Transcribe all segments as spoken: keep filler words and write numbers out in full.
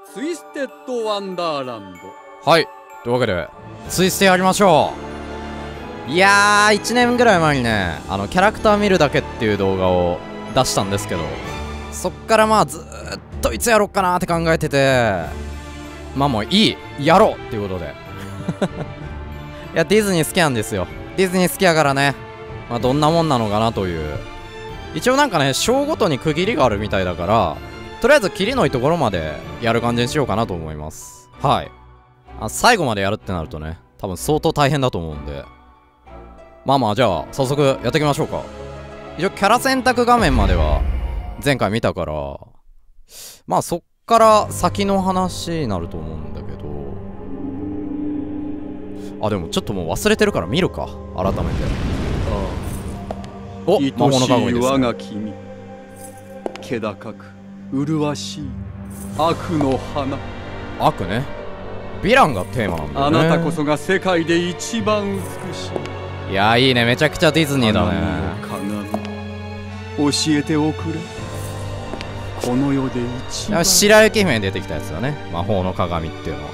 ツイステッドワンダーランド。 はい、というわけでツイステやりましょう。いやー、いちねんぐらい前にね、あのキャラクター見るだけっていう動画を出したんですけど、そっからまあずーっといつやろっかなーって考えてて、まあもういい、やろうっていうことでいや、ディズニー好きなんですよ。ディズニー好きやからね、まあどんなもんなのかなという。一応なんかね、章ごとに区切りがあるみたいだから、とりあえずキリのいいところまでやる感じにしようかなと思います。はい。あ、最後までやるってなるとね、多分相当大変だと思うんで、まあまあ、じゃあ早速やっていきましょうか。一応キャラ選択画面までは前回見たから、まあそっから先の話になると思うんだけど、あ、でもちょっともう忘れてるから見るか、改めて。お、魔法の鏡です。 我が君、気高く麗しい悪の花。 悪ね。ヴィランがテーマなんだよね。 あなたこそが世界で一番美しい。 いやー、いいね、めちゃくちゃディズニーだね。 鏡、教えておくれ。この世で一番。 白雪姫に出てきたやつだね、魔法の鏡っていうの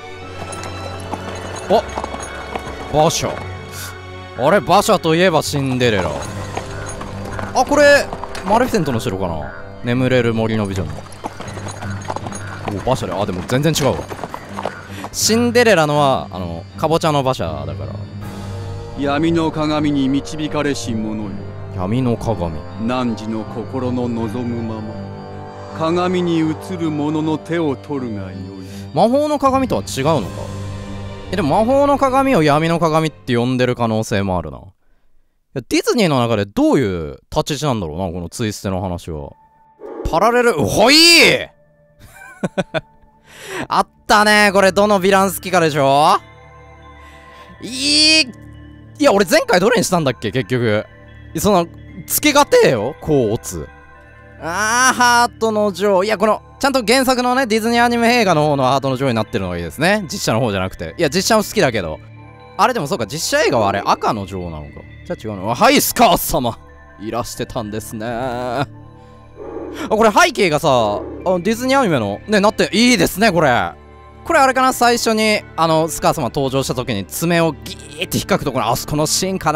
は。お、馬車。あれ、馬車といえばシンデレラ。あ、これマレフィセントの城かな。眠れる森の美女の。お、馬車で、あ、でも全然違うわ。シンデレラのはあのかぼちゃの馬車だから。 闇の鏡に導かれし者よ。 闇の鏡、 汝の心の望むまま鏡に映る者の手を取るがよい。 魔法の鏡とは違うのか。え、でも魔法の鏡を闇の鏡って呼んでる可能性もあるな。いや、ディズニーの中でどういう立ち位置なんだろうな、このツイステの話は。パラレル、ほいーあったね、これ。どのヴィラン好きかでしょ。いい、いや、俺前回どれにしたんだっけ結局。そのつけがてえよ、こうオツ。あー、ハートの女王。いや、このちゃんと原作のね、ディズニーアニメ映画の方のハートの女王になってるのがいいですね。実写の方じゃなくて。いや、実写も好きだけど、あれでもそうか、実写映画はあれ赤の女王なのか。じゃあ違うの。はい、スカー様いらしてたんですね。あ、これ背景がさ、あのディズニーアニメのね、なっていいですね。これこれあれかな、最初にあのスカー様登場した時に爪をギーって引っかくところ、あそこのシーンか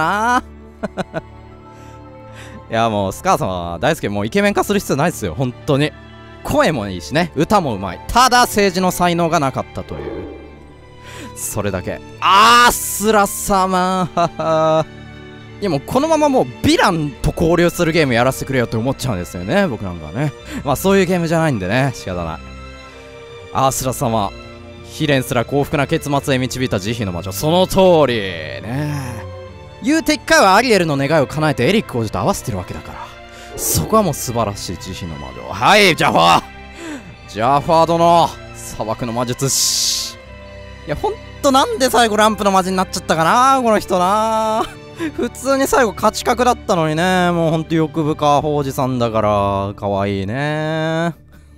ないや、もうスカー様大好き。もうイケメン化する必要ないですよ、本当に。声もいいしね、歌もうまい。ただ政治の才能がなかったという、それだけ。あー、スラ様いや、もうこのままもうヴィランと交流するゲームやらせてくれよって思っちゃうんですよね、僕なんかはね。まあそういうゲームじゃないんでね、仕方ない。アースラ様、悲恋すら幸福な結末へ導いた慈悲の魔女。その通りね。言うて一回はアリエルの願いを叶えてエリック王子と合わせてるわけだから、そこはもう素晴らしい慈悲の魔女。はい、ジャファージャファー殿、砂漠の魔術師。いや、ほんとなんで最後ランプの魔人になっちゃったかな、この人な。普通に最後勝ち確だったのにね。もうほんと欲深王子さんだからかわいいね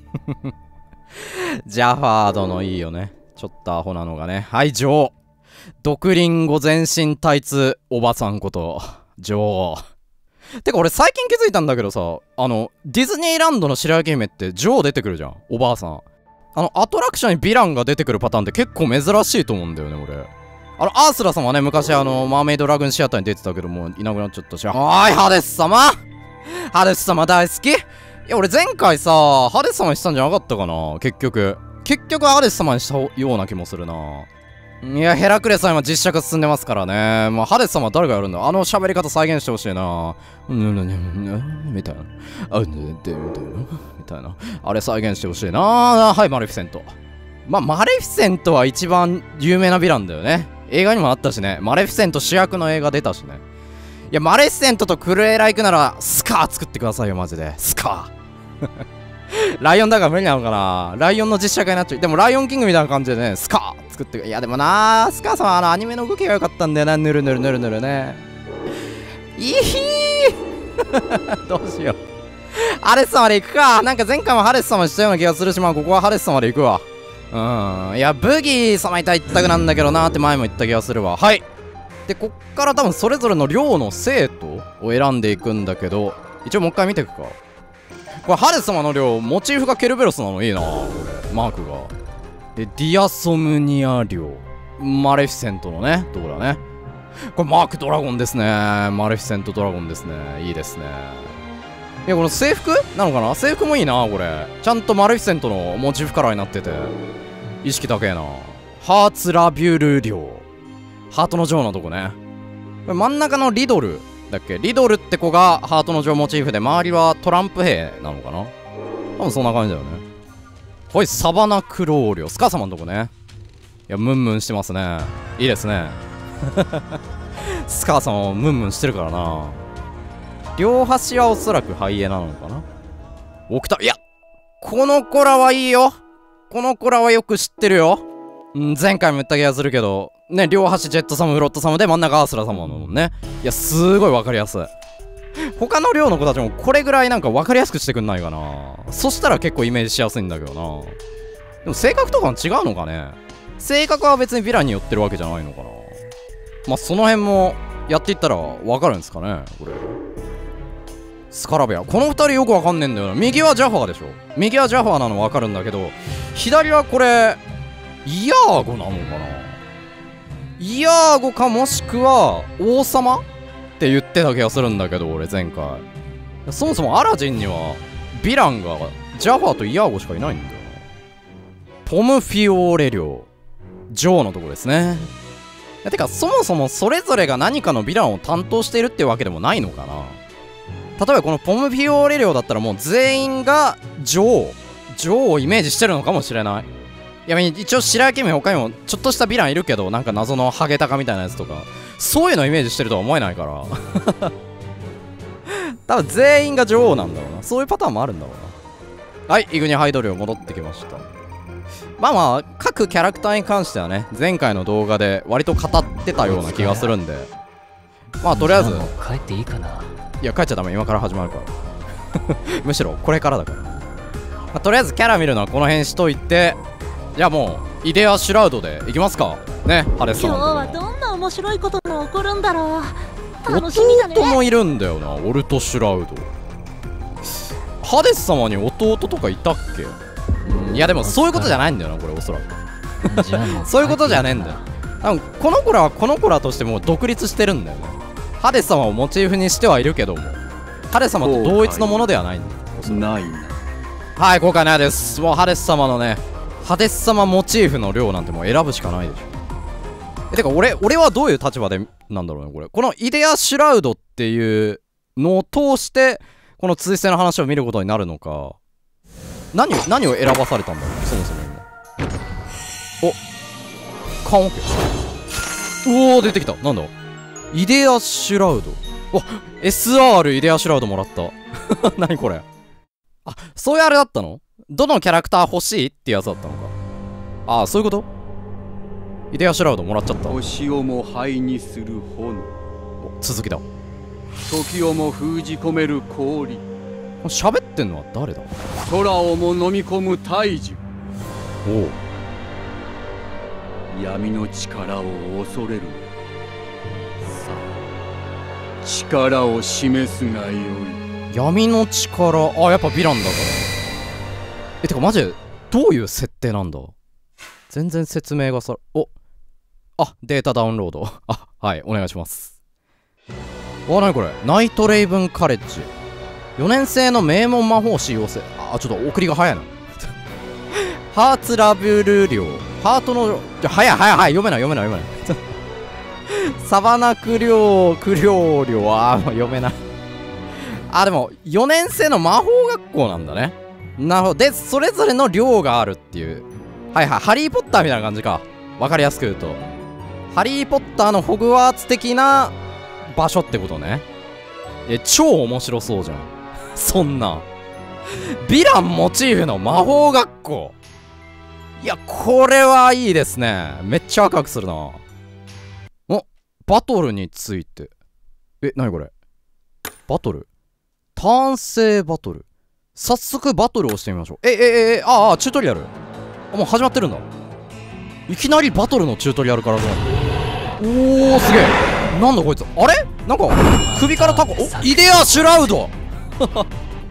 ジャファー殿いいよね。ちょっとアホなのがね。はい、女王、毒リンゴ全身タイツおばさんこと女王。てか俺最近気づいたんだけどさ、あのディズニーランドの白雪姫って女王出てくるじゃん、おばあさん。あのアトラクションにヴィランが出てくるパターンって結構珍しいと思うんだよね、俺。あのアースラ様はね、昔あのマーメイドラグーンシアターに出てたけどもういなくなっちゃったし。はーい、ハデス様、ハデス様大好き。いや、俺前回さハデス様にしたんじゃなかったかな。結局結局ハデス様にしたような気もするな。いや、ヘラクレスは今実写化進んでますからね。まあハデス様は誰がやるんだ。あの喋り方再現してほしいな。みたいな、あ、みたいな、あれ再現してほしいな。はい、マレフィセント。まあマレフィセントは一番有名なヴィランだよね。映画にもあったしね。マレフィセント主役の映画出たしね。いや、マレフィセントとクルエラ行くならスカー作ってくださいよ、マジで。スカーライオンだから無理なのかな。ライオンの実写化になっちゃう。でもライオンキングみたいな感じでね、スカー作って。いやでもなー、スカーさんはあのアニメの動きが良かったんだよな。ぬるぬるぬるぬるね。いひーどうしよう。ハレス様で行くか。なんか前回もハレス様したような気がするし、まあここはハレス様で行くわ。うん、いや、ブギー様いた一択なんだけどなーって前も言った気がするわ。はい。で、こっから多分それぞれの寮の生徒を選んでいくんだけど、一応もう一回見ていくか。 これハデス様の寮モチーフがケルベロスなのいいなこれマークが。でディアソムニア寮マレフィセントのねところだね。これマークドラゴンですね。マレフィセントドラゴンですね。いいですね。いやこの制服なのかな。制服もいいなこれ。ちゃんとマレフィセントのモチーフカラーになってて意識高えな。ハーツラビュル寮ハートの女王のとこね。これ真ん中のリドルだっけ。リドルって子がハートの女王モチーフで周りはトランプ兵なのかな。多分そんな感じだよね。こいサバナクローリョスカ様のとこね。いやムンムンしてますね。いいですねスカーさんもムンムンしてるからな。両端はおそらくハイエナなのかな。オクタいやこの子らはいいよ。この子らはよく知ってるよ。ん前回も言った気がするけどね、両端ジェットサムフロットサムで真ん中アースラ様なのね。いやすごい分かりやすい。他の寮の子たちもこれぐらいなんか分かりやすくしてくんないかな。そしたら結構イメージしやすいんだけどな。でも性格とかは違うのかね。性格は別にヴィランに寄ってるわけじゃないのかな。まあその辺もやっていったら分かるんですかねこれ。スカラベアこのふたりよく分かんねえんだよな。右はジャファーでしょ。右はジャファーなの分かるんだけど左はこれイヤーゴなのかな。イヤーゴかもしくは王様って言ってた気がするんだけど俺前回。そもそもアラジンにはヴィランがジャファーとイヤーゴしかいないんだよな。ポムフィオーレ寮ジョーのとこですね。いやてかそもそもそれぞれが何かのヴィランを担当しているってわけでもないのかな。例えばこのポムフィオーレ寮だったらもう全員が女王女王をイメージしてるのかもしれない。いや一応白焼き目他にもちょっとしたヴィランいるけどなんか謎のハゲタカみたいなやつとかそういうのイメージしてるとは思えないから多分全員が女王なんだろうな。そういうパターンもあるんだろうな。はいイグニハイド寮戻ってきました。まあまあ各キャラクターに関してはね前回の動画で割と語ってたような気がするんでまあとりあえず帰っていいかな。 いや帰っちゃダメ今から始まるからむしろこれからだから、まあ、とりあえずキャラ見るのはこの辺しといてじゃあもうイデア・シュラウドでいきますかね。ハデスさん今日はどんな面白いことが起こるんだろう。楽しみだね。 弟もいるんだよなオルト・シュラウド。ハデス様に弟とかいたっけ。うんいやでもそういうことじゃないんだよなこれおそらくじゃあもうそういうことじゃねえんだよ。多分この子らはこの子らとしてもう独立してるんだよね。ハデス様をモチーフにしてはいるけどもハデス様と同一のものではないんだよ。 ないな。 はい今回のやです。もうハデス様のねハデス様モチーフの量なんてもう選ぶしかないでしょ。えてか俺俺はどういう立場でなんだろうねこれ。このイデア・シュラウドっていうのを通してこの追星の話を見ることになるのか何を何を選ばされたんだろうそもそも今。お缶オケおお出てきた。なんだイデア・シュラウド。お エスアール イデア・シュラウドもらった何これ。あそういうあれだったの。どのキャラクター欲しいってやつだったのか。ああそういうこと。イデア・シュラウドもらっちゃった。 星をも灰にする炎、 続きだ。 時をも封じ込める氷、 喋ってんのは誰だ。 空をも飲み込む大樹、 おお闇の力を恐れる。さあ力を示すがよい。 闇の力。あやっぱヴィランだから。えてかマジでどういう設定なんだ。全然説明がさおあデータダウンロードあはいお願いします。あなにこれナイトレイブンカレッジよねん生の名門魔法師養成。あちょっと送りが早いなハーツラブル寮ハートのじゃ早い早い早い読めない読めない読めないサバナク寮ク寮寮あー読めないあでもよねん生の魔法学校なんだね。なるほど。でそれぞれの寮があるっていうはいはいハリー・ポッターみたいな感じか。わかりやすく言うとハリー・ポッターのホグワーツ的な場所ってことね。え超面白そうじゃんそんなヴィランモチーフの魔法学校。いやこれはいいですね。めっちゃワクワクするな。おバトルについてえなにこれバトルターン制バトル。早速バトルをしてみましょう。ええええああチュートリアルあもう始まってるんだ。いきなりバトルのチュートリアルからどうなる。おおすげえ。なんだこいつあれなんか首からタコおイデア・シュラウド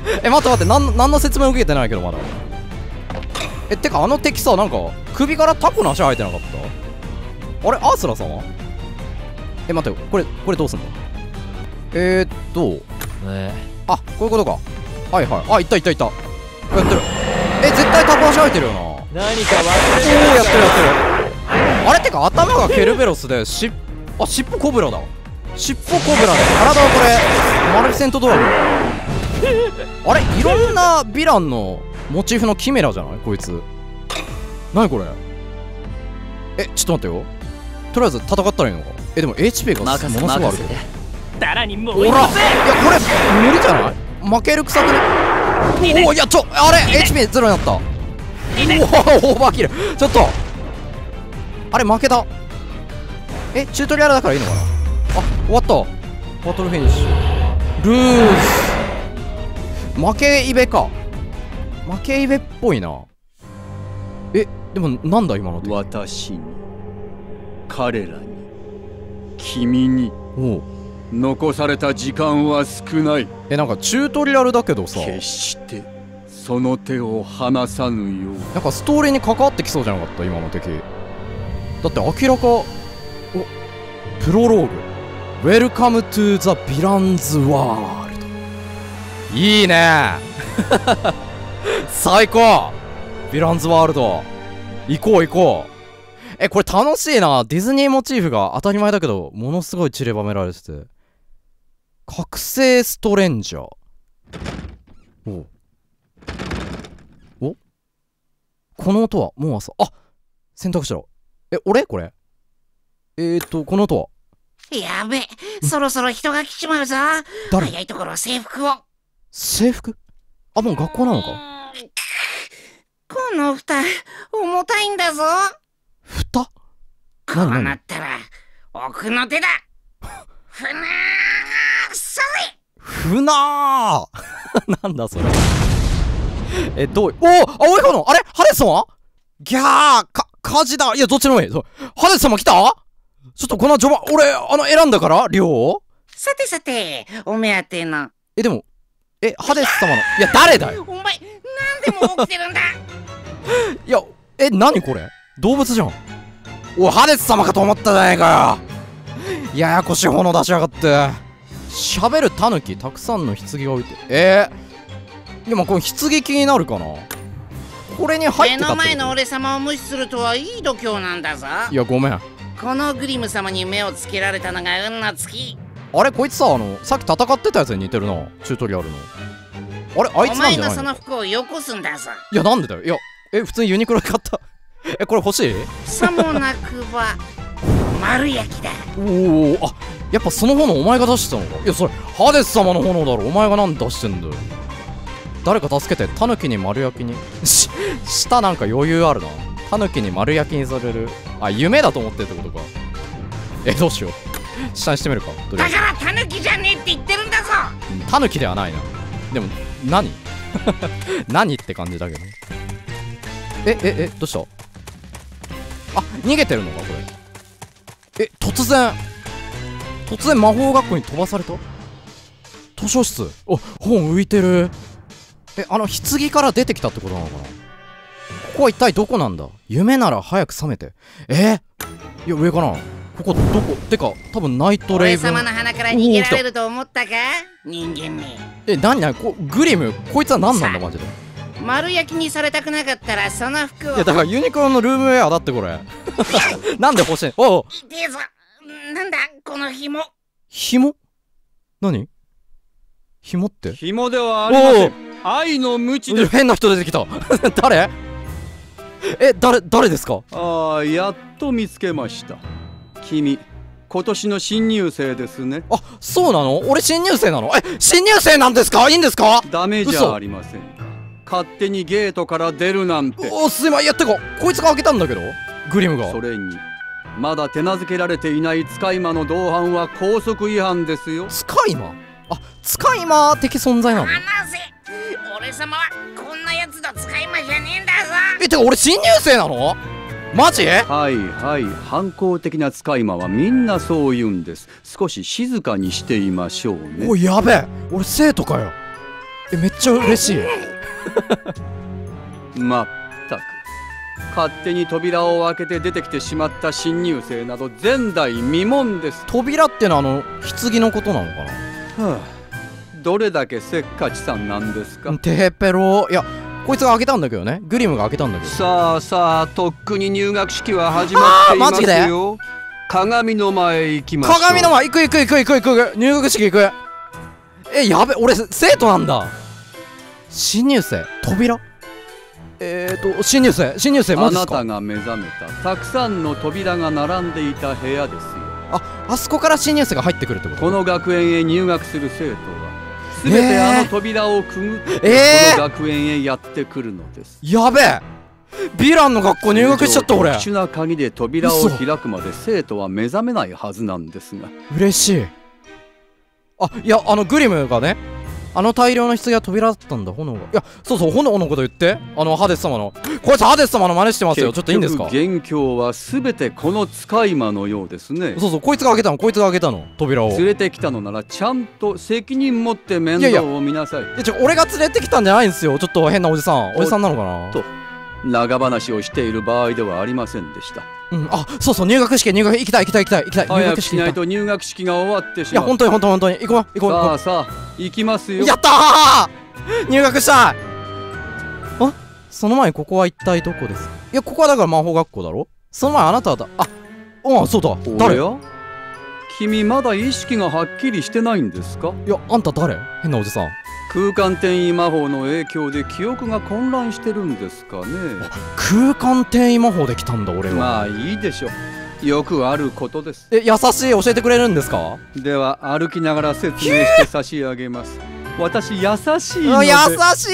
え、待って待って、なん、なんの説明受けてないけどまだ。え、てかあの敵さ、なんか首からタコの足生えてなかった？あれアースラ様？え、待ってよ、これこれどうすんの？えーっとえあ、こういうことか。はいはい。あ、いったいったいった。やってる。え、絶対タコ足生えてるよな。お何か忘れてー、やってるやってる。あれってか頭がケルベロスでしっあ、尻尾コブラだ。尻尾コブラで体はこれマルフィセントドラゴン。あれ、いろんなヴィランのモチーフのキメラじゃないこいつ。なにこれ。え、ちょっと待ってよ。とりあえず戦ったらいいのか。え、でも エイチピー がものすごいあるけど。 さらにもほら、いやこれ無理じゃない？負けるくさくね。おお、いやちょ、あれ エイチピーゼロ になった。おお、オーバーキル。ちょっとあれ負けた。え、チュートリアルだからいいのかな。あ、終わった。バトルフィニッシュ。ルーズ。負けイベか。負けイベっぽいな。え、でもなんだ今のって。 私に、彼らに、君におう、 残された時間は少ない。 え、なんかチュートリアルだけどさ、 決してその手を離さぬよう。 なんかストーリーに関わってきそうじゃなかった今の敵。だって明らか、お、プロローグ Welcome to the Villains World。 いいね最高。ヴィランズワールド行こう行こう。え、これ楽しいな。ディズニーモチーフが当たり前だけどものすごい散りばめられてて、覚醒ストレンジャー。おお、この音はもう朝。あ、選択肢だ。え、俺これえーとこの音は。 やべえ、そろそろ人が来ちまうぞ。 誰？ 早いところ制服を。 制服？あ、もう学校なのか。 この蓋重たいんだぞ。 蓋？ こうなったら奥の手だ。ふなーそれ。 ふなーなんだそれえ、どう、おお、青い炎、あれハデス様ギャーか、火事だ。いや、どっちのもいい。そう、ハデス様来た？ちょっとこの序盤、俺、あの、選んだからリオ。 さてさて、お目当ての。 え、でも、え、ハデス様の、いや、誰だよ。 お前、なんでも起きてるんだいや、え、何これ動物じゃん。おい、ハデス様かと思ったじゃないかよ。ややこしい炎出しやがって。喋るタヌキ、たくさんの棺が置いて。えー、でもこの棺気になるかな。これに入ってたってこと？ 目の前の俺様を無視するとはいい度胸なんだぞ。 いや、ごめん。 このグリム様に目をつけられたのが運の尽き。 あれこいつさ、あの、さっき戦ってたやつに似てるな。チュートリアルの。あれあいつなんじゃないの？ お前のその服をよこすんだぞ。 いや、なんでだよ。いや、え、普通にユニクロで買った。え、これ欲しい？ さもなくば丸焼きだ。 おお、あ、やっぱその炎お前が出してたのか。いや、それハデス様の炎だろ。お前がなんで出してんだよ。誰か助けて。タヌキに丸焼きにし舌なんか余裕あるな。タヌキに丸焼きにされる。あ、夢だと思ってるってことか。え、どうしよう。下にしてみるか。とりあえずだからタヌキじゃねえって言ってるんだぞ。 タヌキではないな。でも何何って感じだけど。えええ、どうした？あ、逃げてるのかこれ。え、突然突然魔法学校に飛ばされた。図書室。お、本浮いてる。え、あの棺から出てきたってことなのかな。ここは一体どこなんだ。夢なら早く覚めて。えー、いや、上かな。ここどこてか、多分ナイトレイブン。 俺様の鼻から逃げられると思ったか人間め。 え、なになにこグリム、こいつは何なんだマジで。 丸焼きにされたくなかったらその服を。 いや、だからユニクロのルームウェアだってこれ。なんで欲しい。おう、 痛えぞ。なんだこの紐。 紐？何？紐って？ 紐ではありません。愛の無知で。 変な人出てきた。誰？え、誰、誰ですか？ ああ、やっと見つけました。君、今年の新入生ですね。 あ、そうなの？俺新入生なの？え、新入生なんですか？いいんですか？ ダメじゃありませんか。勝手にゲートから出るなんて。 お、すいません。いや、てかこいつが開けたんだけど、グリムが。 それにまだ手なずけられていない使い魔の同伴は校則違反ですよ。 使い魔？あ、使い魔的存在なの？ 離せ。俺様はこんなやつの使い魔じゃねえんだぞ。 え、てか俺新入生なの？マジ？ はいはい、反抗的な使い魔はみんなそう言うんです。少し静かにしていましょうね。 おい、やべえ、俺生徒かよ。 え、めっちゃ嬉しい。 まったく勝手に扉を開けて出てきてしまった新入生など前代未聞です。 扉ってのはあの棺のことなのかな。 はあ、どれだけせっかちさんなんですか。 てへぺろ。いや、こいつが開けたんだけどね。グリムが開けたんだけど。 さあさあ、とっくに入学式は始まっていますよ。鏡の前へ行きましょう。 鏡の前行く行く行く行く行く行く。入学式行く。え、やべ、俺生徒なんだ。新入生扉。えーと新入生新入生マジっすか。 あなたが目覚めたたくさんの扉が並んでいた部屋ですよ。 あ、あそこから新入生が入ってくるってこと。 この学園へ入学する生徒はすべてあの扉をくぐって、 えー、 この学園へやってくるのです。 やべえ、ヴィランの学校入学しちゃった俺。 特殊な鍵で扉を開くまで生徒は目覚めないはずなんですが。 嬉しい。あ、いや、あのグリムがね、あの大量の棺が扉だったんだ。炎が、いや、そうそう、炎のこと言って。あのハデス様の、こいつハデス様の真似してますよ。ちょっといいんですか。 元凶はすべてこの使い魔のようですね。 そうそう、こいつが開けたの、こいつが開けたの扉を。 連れてきたのならちゃんと責任持って面倒を見なさい。いやいや、 いや、俺が連れてきたんじゃないんですよ。ちょっと変なおじさん、おじさんなのかなと長話をしている場合ではありませんでした。 うん、あ、そうそう、入学式、入学行きたい行きたい行きたい行きたい。 早くしないと入学式が終わってしまう。 いや、本当に本当に本当に行こう行こう。 さあさあ、行きますよ。 やったー、入学したい。あ、その前にここは一体どこですか。いや、ここはだから魔法学校だろ。その前あなただ。あ、あ、そうだ。誰や君まだ意識がはっきりしてないんですか。 いや、あんた誰。変なおじさん。 空間転移魔法の影響で記憶が混乱してるんですかね。 空間転移魔法で来たんだ俺は。 まあいいでしょう、よくあることです。 え、優しい、教えてくれるんですか。 では歩きながら説明して差し上げます。私優しいので。 優し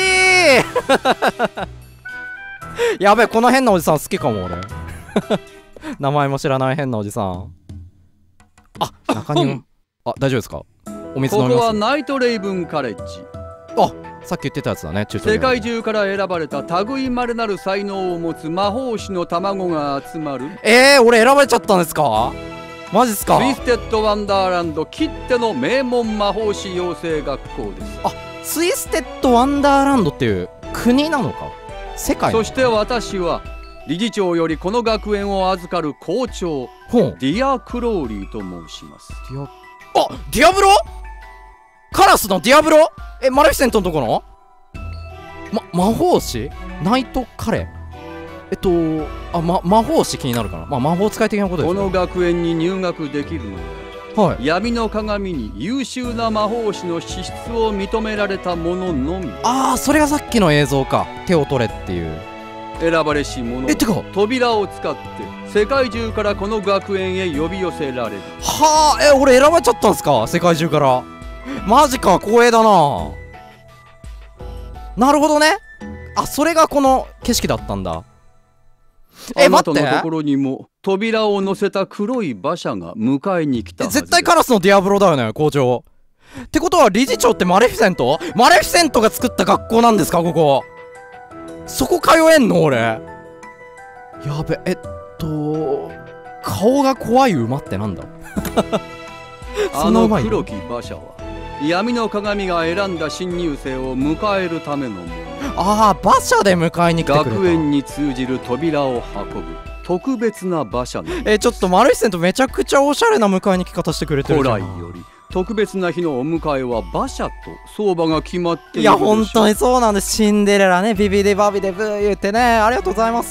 いやべえ、この変なおじさん好きかも俺。名前も知らない変なおじさん。あ、中にあ、大丈夫ですか。お水飲みます。 ここはナイトレイブンカレッジ。 あ、さっき言ってたやつだね。 世界中から選ばれた類いまれなる才能を持つ魔法師の卵が集まる。 えー、俺選ばれちゃったんですか。マジっすか。 ツイステッドワンダーランドきっての名門魔法師養成学校です。 あ、ツイステッドワンダーランドっていう国なのか、世界。 そして私は理事長よりこの学園を預かる校長ディア・クローリーと申します。 ディア、あ、ディアブロ、カラスのディアブロ。え、マレフィセントのとこの、ま、魔法師ナイトカレー。えっとあ、ま、魔法師気になるかな。まあ魔法使い的なことです。 この学園に入学できるのは、はい、闇の鏡に優秀な魔法師の資質を認められた者のみ。 ああ、それがさっきの映像か。手を取れっていう。 選ばれし者え、てか扉を使って世界中からこの学園へ呼び寄せられる。 はあ、え、俺選ばれちゃったんすか、世界中から。マジか、光栄だな。なるほどね。あ、それがこの景色だったんだ。え、待って、 あなたのところにも扉を乗せた黒い馬車が迎えに来たはずです。 絶対カラスのディアブロだよね、校長。ってことは理事長ってマレフィセントマレフィセントが作った学校なんですか、ここ。そこ通えんの俺。やべ、えっと顔が怖い馬ってなんだ。 あの黒き馬車は闇の鏡が選んだ新入生を迎えるためのもの。 ああ、馬車で迎えに来てくれた。 学園に通じる扉を運ぶ特別な馬車なんです。 え、ちょっとマルフィセントめちゃくちゃおしゃれな迎えに来方してくれてるじゃん。 古来より特別な日のお迎えは馬車と相場が決まっているでしょ。 いや、本当にそうなんです。シンデレラね、ビビデバビデブー言ってね、ありがとうございます。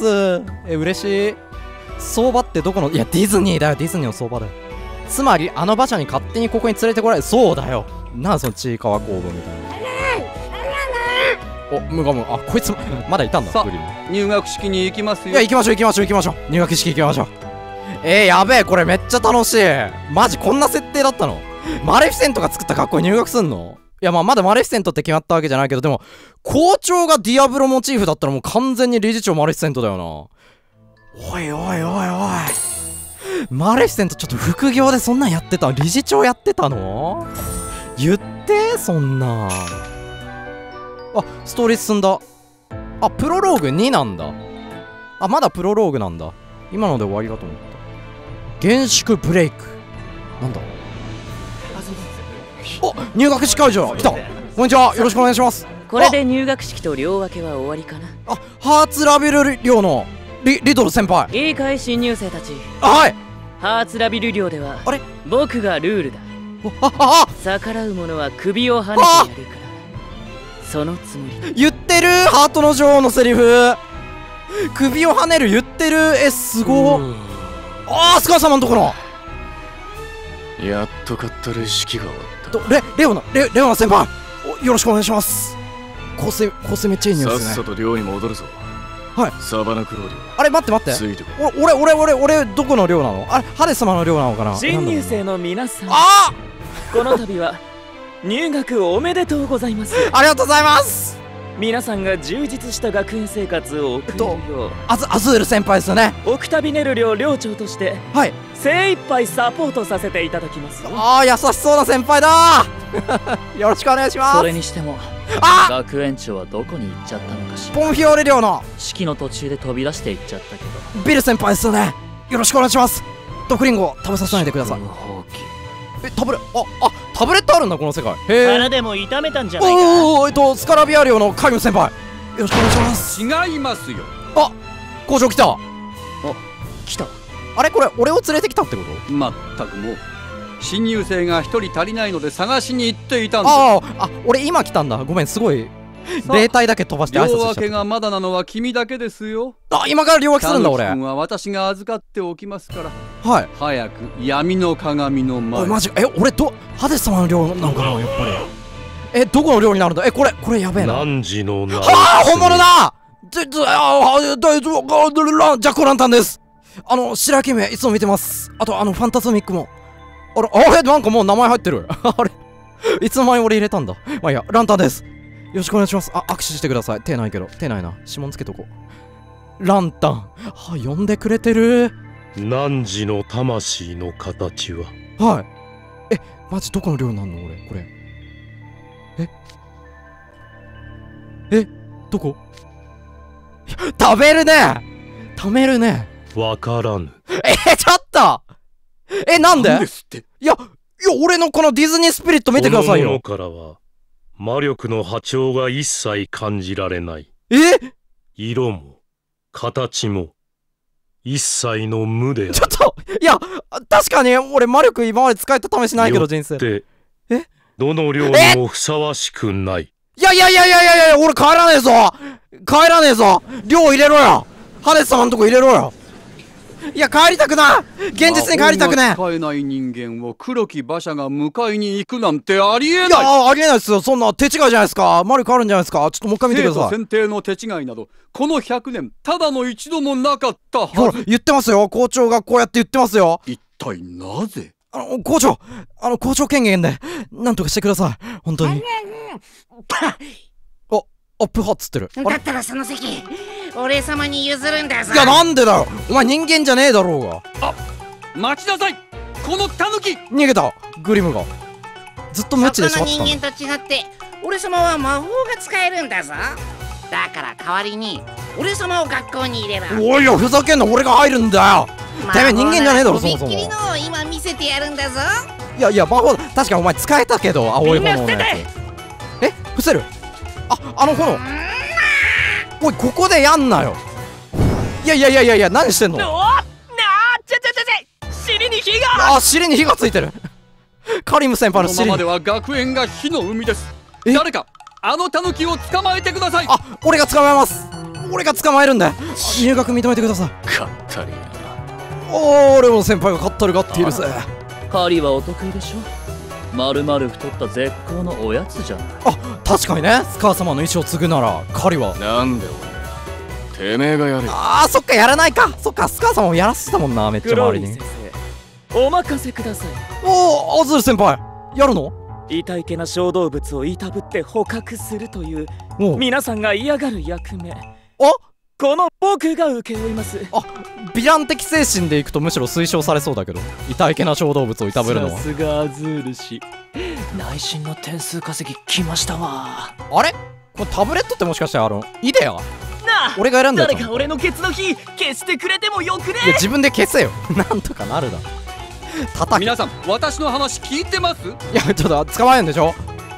え、嬉しい。相場ってどこの、いや、ディズニーだよ、ディズニーの相場だよ。つまりあの馬車に勝手にここに連れてこられる。そうだよ。なんそのちいかわ工房みたいな。お、無我夢、あ、こいつまだいたんだ。 さあ、入学式に行きますよ。 いや、行きましょう行きましょう行きましょう。入学式行きましょう。えー、やべえ、これめっちゃ楽しい。マジこんな設定だったの。マレフィセントが作った学校に入学すんの。いや、まあまだマレフィセントって決まったわけじゃないけど、でも校長がディアブロモチーフだったらもう完全に理事長マレフィセントだよな。おいおいおいおい、マレフィセントちょっと副業でそんなんやってた。理事長やってたの。言って、そんな。あ、ストーリー進んだ。あ、プロローグになんだ。あ、まだプロローグなんだ。今ので終わりだと思った。厳粛ブレイクなんだ。お、入学式会場来た。 こんにちは、よろしくお願いします。 これで入学式と両分けは終わりかな。 あ、ハーツラビル寮のリリドル先輩。 いいかい新入生たち。 はい。 ハーツラビル寮ではあれ僕がルールだ。 ああ逆らう者は首をはねてやるから、そのつもり。 言ってる、ハートの女王のセリフ。首をはねる言ってる。え、すごっ。ああ、スカー様のところ。 やっとかったる式が終わった。 レレオナレレオナ先輩、よろしくお願いします。香水香水めっちゃいい匂いですね。 さっさと寮に戻るぞ。 はい。 サバナクロー寮。 あれ待って待って。 ついてこい。 俺俺俺俺どこの寮なの？あれハデス様の寮なのかな？ 新入生の皆さん、 あこの度は入学おめでとうございます。 ありがとうございます。 皆さんが充実した学園生活を送れるよう、 アズアズール先輩ですよね。 オクタビネル寮寮長としてはい精一杯サポートさせていただきます。 ああ、優しそうな先輩だよろしくお願いします。 それにしてもあ学園長はどこに行っちゃったのかしら。 ポンフィオーレ寮の式の途中で飛び出して行っちゃったけど。 ビル先輩ですよね。よろしくお願いします。毒リンゴ食べさせないでください。え、タブレああタブレットあるんだこの世界。へえ。 腹でも痛めたんじゃないか。 おお、えっとスカラビア寮のカイム先輩、よろしくお願いします。 違いますよ。 あ、工場来た。 あ、来た。 あれこれ俺を連れてきたってこと？ まったくもう新入生が一人足りないので探しに行っていたんです。 ああ、あ、俺今来たんだ。ごめん、すごい霊体だけ飛ばして挨拶しちゃった。 両分けがまだなのは君だけですよ。 あ、今から両分けするんだ俺。 君は私が預かっておきますから。 はい。 早く闇の鏡の前。 おいマジか。え、俺どハデス様の寮なのかなやっぱり。え、どこの寮になるんだ。え、これこれやべえな。 汝の名はあ、本物だ。ずずああ大丈夫か。ジャック・ランタンです。あの白雪姫いつも見てます。あとあのファンタズミックも。あれあれなんかもう名前入ってるあれいつの間に俺入れたんだ。まあいいや、ランタンです。よろしくお願いします。あ、握手してください。手ないけど手ないな。指紋つけとこう。ランタン、は呼んでくれてる。 汝の魂の形は。 はい。え、マジどこの寮になんの俺これ。ええ、どこ？食べるね食べるね。 わからぬ。 え、ちょっとえ、なんで？ なんですって。 いや、いや、俺のこのディズニースピリット見てくださいよ。 この者からは魔力の波長が一切感じられない。 え？ 色も形も一切の無である。 ちょっと、いや、確かに俺魔力今まで使えた試しないけど人生。 で、 え？ どの量にもふさわしくない。 いやいやいやいやいやいや、俺帰らねえぞ帰らねえぞ。量入れろよ。ハデス様のとこ入れろよ。いや、帰りたくない。現実に帰りたくねえ。 使えない人間を黒き馬車が迎えに行くなんてありえない。 いや、ありえないですよ。そんな手違いじゃないですか。魔力あるんじゃないですか。ちょっともう一回見てください。 生徒選定の手違いなどこのひゃくねんただの一度もなかったはず。 ほら言ってますよ。校長がこうやって言ってますよ。 一体なぜ？ あの校長、あの校長権限でなんとかしてください。本当に。お、あ、プハっつってる。 だったらその席俺様に譲るんだぞ。 いや、なんでだよ。お前人間じゃねえだろうが。 あ、待ちなさいこのタヌキ。 逃げたグリムが。ずっと無知でしょ。 他の人間と違って俺様は魔法が使えるんだぞ。だから代わりに俺様を学校に入れろ。 おいよ、ふざけんな。俺が入るんだよ。てめえ人間じゃねえだろそもそも。 とびっきりのを今見せてやるんだぞ。 いやいや、魔法確かにお前使えたけど、青い炎のやつ。え、伏せる。あ、あの炎。おい、ここでやんなよ。いやいやいやいやいや、何してんの。 おなあ、ちゃちゃちゃちゃ、尻に火が。 あ、尻に火がついてるカリム先輩の尻に。 このままでは学園が火の海です。誰かあのタヌキを捕まえてください。 あ、俺が捕まえます。俺が捕まえるんで入学認めてください。 かったりやな。 おー、レオン先輩が勝ったるがっているぜ。 狩りはお得意でしょ。まるまる太った絶好のおやつじゃない。 あ、確かにね。スカー様の意志を継ぐなら狩りは。 なんで俺てめえがやるよ。 あー、そっか、やらないか。そっか、スカー様もやらせてたもんな、めっちゃグロ周りに。 ーリー先生、お任せください。 おー、アズール先輩やるの。 痛いけな小動物をいたぶって捕獲するというおう、 皆さんが嫌がる役目、 あ、 この僕が請け負います。 あ、ヴィラン的精神でいくとむしろ推奨されそうだけど、痛いけな小動物をいたぶるのは。 さすがアズール氏、内心の点数稼ぎ来ましたわ。 あれこれタブレットってもしかしてあのイデア。 なあ、 俺が選んだやつ。 誰か俺のケツの火消してくれてもよくね。 いや、自分で消せよなんとかなるだ。叩き。 皆さん私の話聞いてます？ いや、ちょっと捕まえるんでしょ。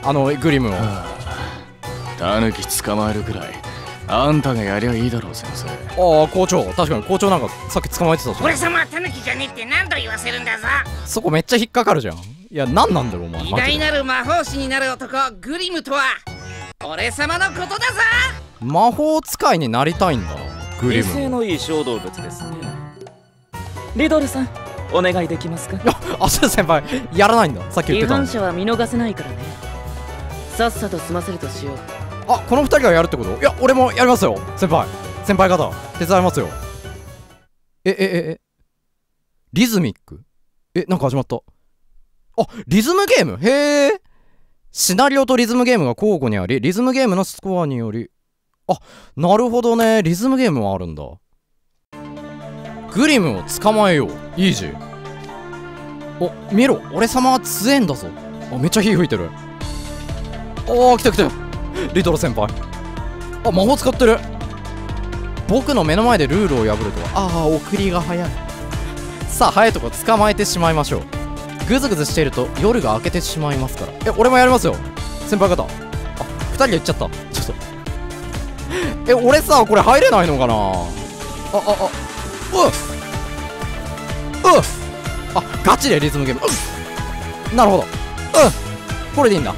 あのグリムを。 タヌキ捕まえるくらいあんたがやりゃいいだろう先生。 ああ校長、確かに校長なんかさっき捕まえてたじゃん。 俺様はタヌキじゃねえって何度言わせるんだぞ。 そこめっちゃ引っかかるじゃん。いや何なんだろうお前。 偉大なる魔法師になる男グリムとは俺様のことだぞ。 魔法使いになりたいんだなグリム。 威勢のいい小動物ですね。リドルさんお願いできますか。 あ、そう先輩やらないんだ。さっき言ってたの。 違反者は見逃せないからね。さっさと済ませるとしよう。 あ、この二人がやるってこと？いや俺もやりますよ先輩。先輩方手伝いますよ。ええええリズミック、えなんか始まった。あ、リズムゲーム。へえ。シナリオとリズムゲームが交互にあり、リズムゲームのスコアにより、あ、なるほどね。リズムゲームはあるんだ。グリムを捕まえよう。イージー。お、見ろ俺様は強えんだぞ。あ、めっちゃ火吹いてる。おー、来た来たリトル先輩。あ、魔法使ってる。僕の目の前でルールを破るとは。ああ、送りが早い。さあ早いとこ捕まえてしまいましょう。グズグズしていると夜が明けてしまいますから。え、俺もやりますよ先輩方。あ、ふたりで行っちゃった。ちょっとえ、俺さこれ入れないのかな。あああうっうっあ、ガチでリズムゲーム。うっなるほど。うんこれでいいんだ。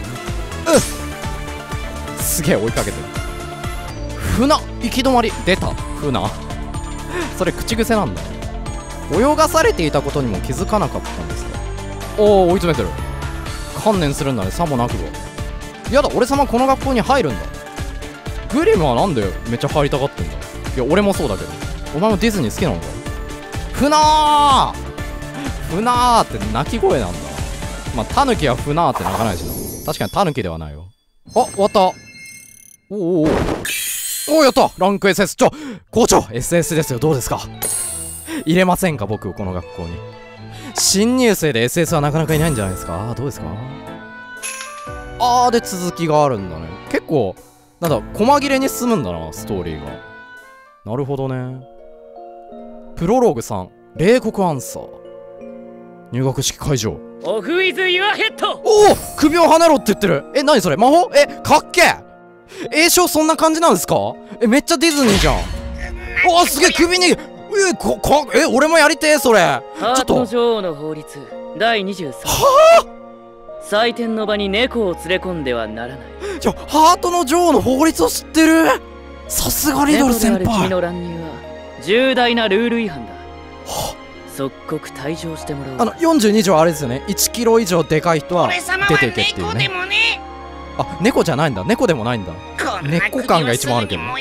うんすげえ追いかけてる。船行き止まり出た。船それ口癖なんだ。泳がされていたことにも気づかなかったんですか。おお追い詰めてる。観念するんだね。さもなくば。やだ俺様この学校に入るんだ。グリムはなんでめっちゃ入りたがってんだ。いや俺もそうだけど。お前もディズニー好きなのか。ふなーふなーって鳴き声なんだ。まあタヌキはふなーって鳴かないしな。確かにタヌキではないよ。あ、終わった。おおおおおやった。ランク エスエス。 ちょ校長 エスエス ですよ。どうですか。入れませんか僕この学校に。新入生で エスエス はなかなかいないんじゃないですか。どうですか。あーで続きがあるんだね。結構なんだ細切れに進むんだなストーリーが。なるほどね。プロローグさん冷酷アンサー。入学式会場。 オフイズユアヘッド。 おお首をはねろって言ってる。え何それ魔法。えかっけえ栄唱そんな感じなんですか。えめっちゃディズニーじゃん。おおすげえ首にえここえ俺もやりてえそれ。 ハートの女王の法律だいにじゅうさん。はあ祭典の場に猫を連れ込んではならない。 じゃハートの女王の法律を知ってる。さすがリドル先輩。 猫である君の乱入は重大なルール違反だ。即刻退場してもらおう。 あのよんじゅうに条あれですよね。いちキロ以上でかい人は出ていけっていうね。あ、猫じゃないんだ。猫でもないんだ。猫感が一番あるけど。 あ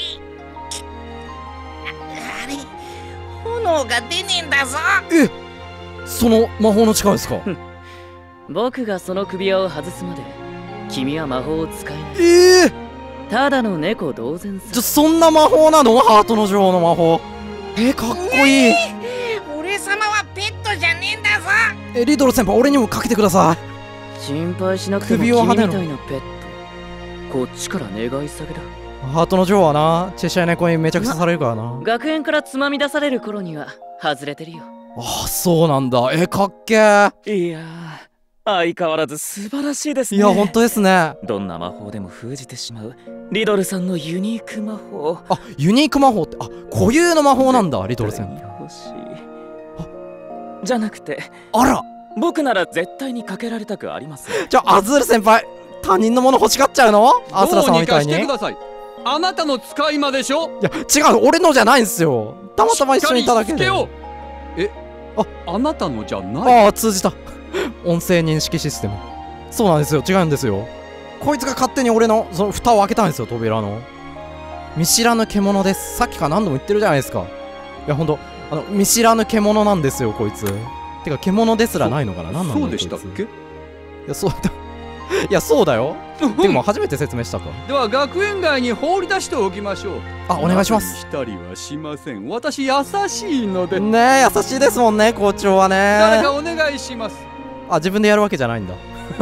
れ炎が出ねえんだぞ。 えその魔法の力ですか。 僕がその首輪を外すまで君は魔法を使えない。 えー、 ただの猫同然さ。 ちょそんな魔法なの。ハートの女王の魔法。えー、かっこいい。 俺様はペットじゃねえんだぞ。 えリドル先輩俺にもかけてください。心配しなくても君みたいなペットこっちから願い下げだ。 ハートの女王はなチェシャー猫にめちゃくちゃされるからな、ま、 学園からつまみ出される頃には外れてるよ。 ああそうなんだ。えかっけー。 いや相変わらず素晴らしいですね。 いや本当ですね。 どんな魔法でも封じてしまうリドルさんのユニーク魔法。 あユニーク魔法ってあ固有の魔法なんだリドル先輩。 欲しいじゃなくてあら僕なら絶対にかけられたくありません。 じゃあアズール先輩他人のもの欲しがっちゃうの。アスラさんみたいに。 どうにかしてください。あなたの使い魔でしょ。 いや違う俺のじゃないんすよ。たまたま一緒にいただけで。 えああなたのじゃない。 ああ通じた音声認識システム。そうなんですよ違うんですよ。こいつが勝手に俺のその蓋を開けたんですよ扉の。見知らぬ獣です。さっきから何度も言ってるじゃないですか。いやほんとあの見知らぬ獣なんですよこいつ。てか獣ですらないのかな。何なんだそうでしたっけ。いやそうだいやそうだよでも初めて説明したか。 では学園外に放り出しておきましょう。 あお願いします。 したりはしません。私優しいので。 ねえ優しいですもんね校長はね。 誰かお願いします。 あ自分でやるわけじゃないんだ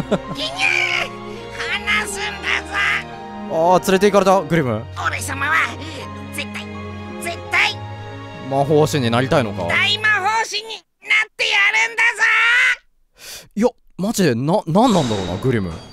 話すんだぞ。 ああ連れて行かれたグリム。 俺様は絶対絶対魔法師になりたいのか。 大魔法師になってやるんだぞ。 いやマジでな何なんだろうなグリム。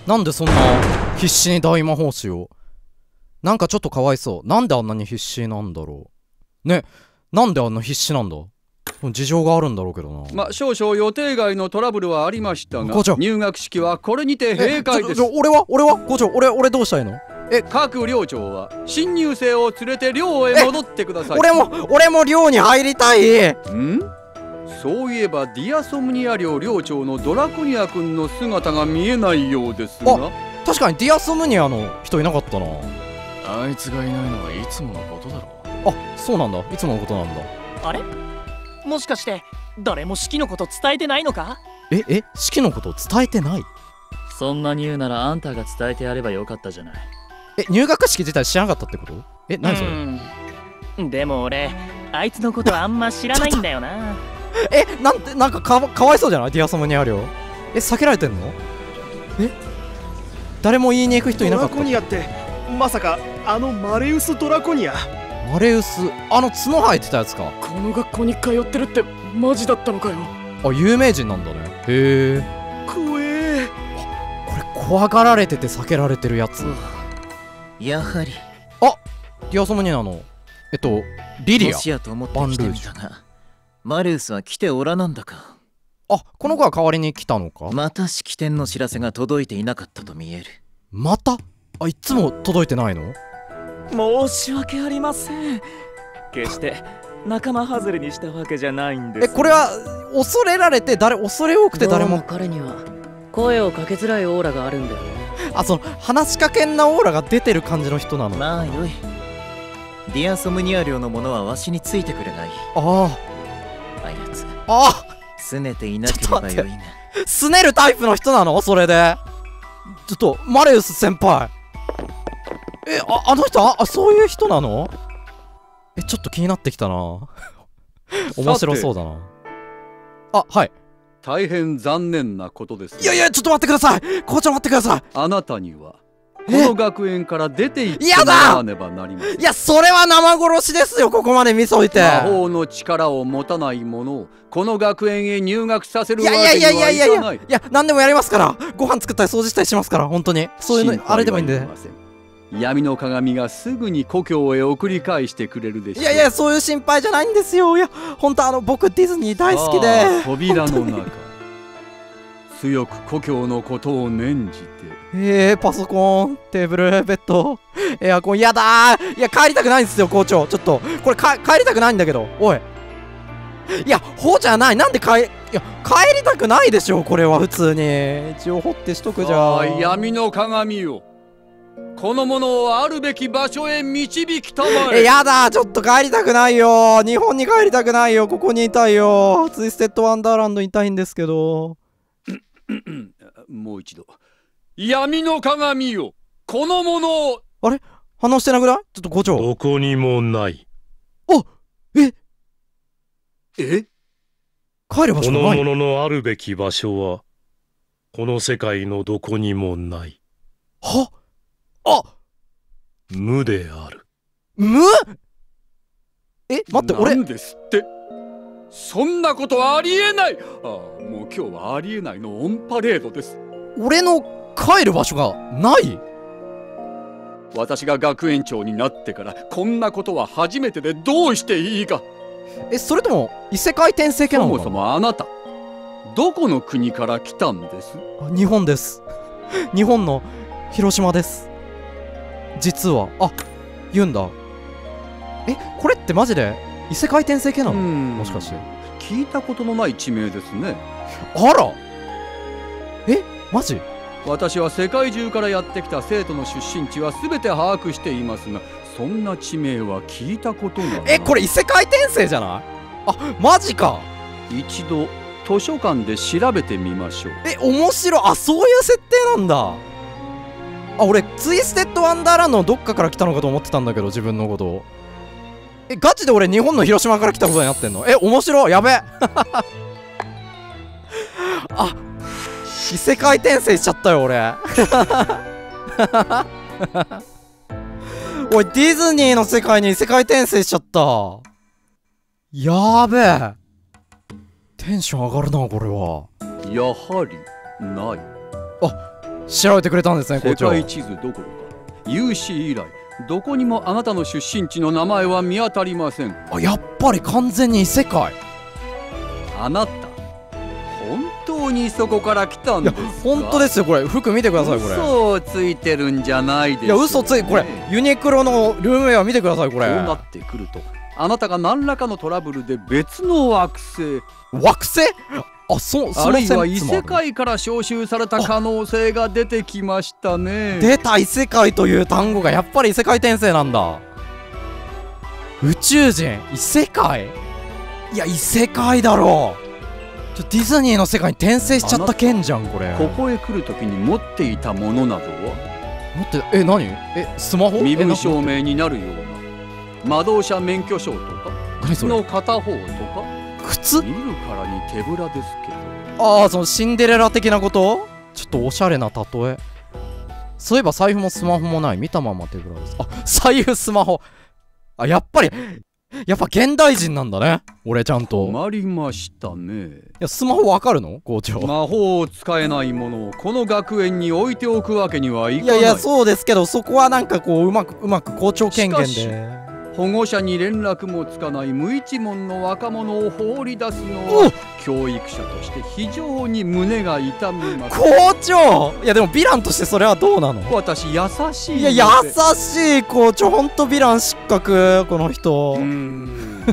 なんでそんな必死に大魔法師を。なんかちょっとかわいそう。なんであんなに必死なんだろうね。なんであんな必死なんだ。事情があるんだろうけどな。 まあ少々予定外のトラブルはありましたが、 校長入学式はこれにて閉会です。 ちょちょ俺は俺は校長、俺俺どうしたらいいの。 え各寮長は新入生を連れて寮へ戻ってください。 俺も俺も寮に入りたい。 んそういえばディアソムニア寮寮長のドラコニア君の姿が見えないようですが。 確かにディアソムニアの人いなかったな。 あいつがいないのはいつものことだろう。あ、そうなんだ。いつものことなんだ。 あれもしかして誰も式のこと伝えてないのか。 ええ式のこと伝えてない。 そんなに言うならあんたが伝えてやればよかったじゃない。 え入学式自体知らなかったってこと。え何それ。でも俺あいつのことあんま知らないんだよな。 えなんてなんかかかわいそうじゃないディアソムニア寮。え避けられてんの。え誰も言いに行く人いなかった。 ドラコニアってまさかあのマレウス・ドラコニア。 マレウス、あの角生えてたやつか。 この学校に通ってるってマジだったのかよ。 あ有名人なんだね。へえ怖え。 これ怖がられてて避けられてるやつ。 やはりあディアソムニアのえっとリリアもしやと思って来てみたがマレウスは来ておらなんだか。 あこの子は代わりに来たのか。 また式典の知らせが届いていなかったと見える。 またあいつも届いてないの。 申し訳ありません。決して仲間外れにしたわけじゃないんです。 えこれは恐れられて誰恐れ多くて誰も。 彼には声をかけづらいオーラがあるんだよね。 あその話しかけんなオーラが出てる感じの人なの。 まあよい。ディアソムニア寮の者はわしについてくれない。 あああやつあ拗ねていなければよいが。 拗ねるタイプの人なのそれで。ちょっとマレウス先輩。えああの人あそういう人なの。えちょっと気になってきたな面白そうだな。あはい大変残念なことです。 いやいやちょっと待ってください校長待ってください。 あなたにはこの学園から出て行ってもらわねばなりません。 いやそれは生殺しですよ。ここまで見そいて魔法の力を持たない者をこの学園へ入学させるわけにはいやいやいやいやいやかない。 いや何でもやりますから。ご飯作ったり掃除したりしますから本当に。そういうのあれでもいいんで。 闇の鏡がすぐに故郷へ送り返してくれるでしょう。 いやいやそういう心配じゃないんですよ。いや本当あの僕ディズニー大好きで。 扉の中強く故郷のことを念じて。 えー、パソコンテーブルベッドエアコンやだー。いや帰りたくないんですよ校長。ちょっとこれか帰りたくないんだけど。おいいやほじゃない。なんで帰いや帰りたくないでしょこれは普通に。一応掘ってしとくじゃん。 闇の鏡をこの者をあるべき場所へ導きたまえ。 えやだちょっと帰りたくないよ。日本に帰りたくないよ。ここにいたいよ。ツイステッドワンダーランドにいたいんですけどもう一度闇の鏡をこの者を。 あれ反応してなくない。ちょっと校長どこにもない。 あええ帰る場所がない。 この者のあるべき場所はこの世界のどこにもない。 はあ無である。 無え待って俺なんですってそんなことはありえない。ああもう今日はありえないのオンパレードです。 俺の帰る場所がない。 私が学園長になってからこんなことは初めてでどうしていいか。 えそれとも異世界転生系なのかな。 そもそもあなたどこの国から来たんです。 日本です日本の広島です。実はあ言うんだ。えこれってマジで異世界転生系なの。もしかして聞いたことのない地名ですね。 あらえマジ。 私は世界中からやってきた生徒の出身地は全て把握していますがそんな地名は聞いたことがない。 えこれ異世界転生じゃない。あマジか。 一度図書館で調べてみましょう。 え面白い。あそういう設定なんだ。あ俺ツイステッドワンダーランドのどっかから来たのかと思ってたんだけど自分のことを。えガチで俺日本の広島から来たことになってんの。え面白いやべあ異世界転生しちゃったよ俺おいディズニーの世界に異世界転生しちゃった。やーべえテンション上がるなこれは。 やはりない。 あ調べてくれたんですね、校世長。 界地図どころか有史以来どこにもあなたの出身地の名前は見当たりません。 あ、やっぱり完全に異世界。 あなた本当にそこから来たんですか？ 本当ですよ。これ服見てください。これ嘘をついてるんじゃないですいや嘘ついこれユニクロのルームウェア見てください。これこうなってくるとあなたが何らかのトラブルで別の惑星惑星あ、そあるいは異世界から招集された可能性が出てきましたね。 出た、異世界という単語がやっぱり異世界転生なんだ。宇宙人異世界、いや異世界だろう。ちょディズニーの世界に転生しちゃった件じゃんこれ。 ここへ来るときに持っていたものなどは持ってえ何えスマホ身分証明になるような魔導者免許証とか靴の片方とか靴見るからに手ぶらですけど。 ああ、そのシンデレラ的なこと。ちょっとおしゃれな例え。そういえば財布もスマホもない。見たまま手ぶらです。あ、財布スマホ。あ、やっぱりやっぱ現代人なんだね俺ちゃんと。 困りましたね。 いやスマホわかるの校長。 魔法を使えないものをこの学園に置いておくわけにはいかない。 いやいやそうですけど、そこはなんかこううまくうまく校長権限で。 保護者に連絡もつかない無一文の若者を放り出すのは教育者として非常に胸が痛みます。 校長いやでもヴィランとしてそれはどうなの？ 私優しい。 いや優しい校長、ほんとヴィラン失格この人。うーん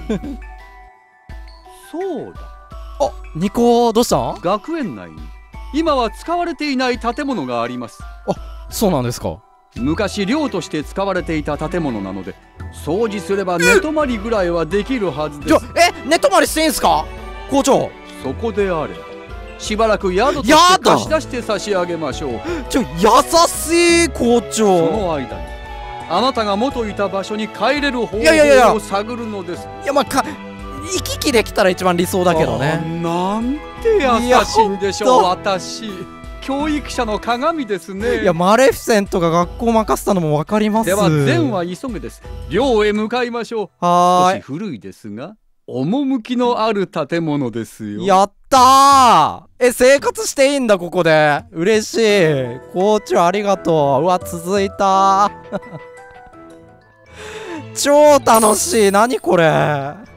そうだ。 あ、ニコどうしたん？ 学園内に今は使われていない建物があります。 あ、そうなんですか。 昔寮として使われていた建物なので掃除すれば寝泊まりぐらいはできるはずです。 じゃえ寝泊まりしていいんすか校長？ そこであればしばらく宿として貸し出して差し上げましょう。 ちょ優しい校長。 その間にあなたが元いた場所に帰れる方いやいやいや法を探るのです。 いやまあか行き来できたら一番理想だけどね。 なんて優しいんでしょう私。教育者の鏡ですね。 いやマレフィセントが学校任せたのも分かります。 では善は急げです。寮へ向かいましょう。 はーい。 少し古いですが趣のある建物ですよ。 やったー。え生活していいんだここで。嬉しい校長ありがとう。うわ続いた超楽しい。何これ